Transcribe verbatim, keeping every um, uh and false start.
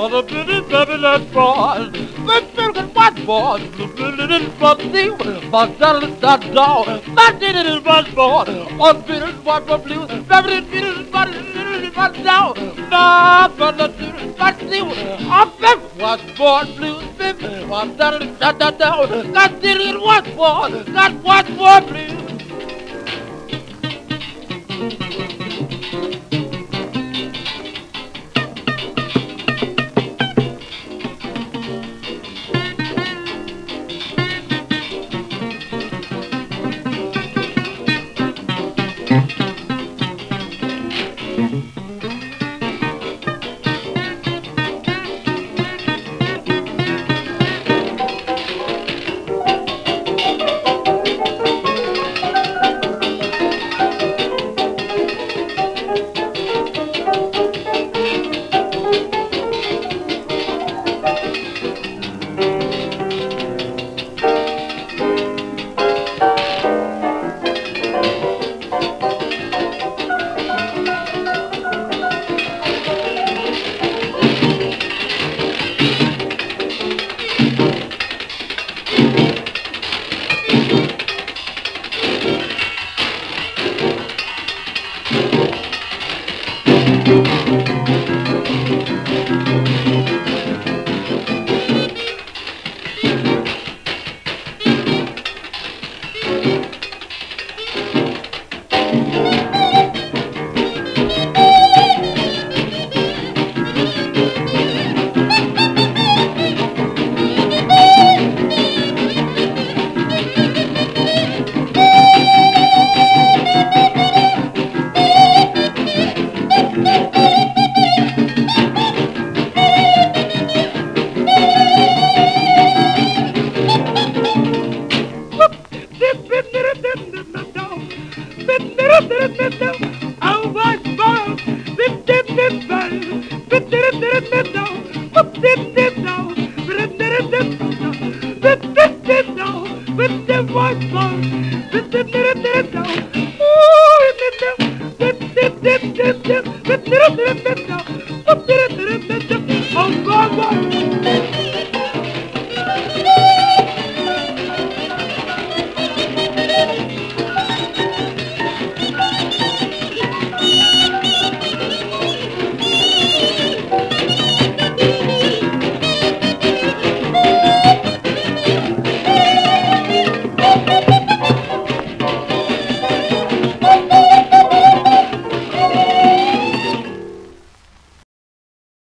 for the pretty baby that boy. But little white boy, the little puppy, my daddy that dog, my daddy was born. On little white blue, baby little body, little white dog, my brother little white blue. I bet was born blue, baby, my daddy that dog, got little white boy, got white boy blue. With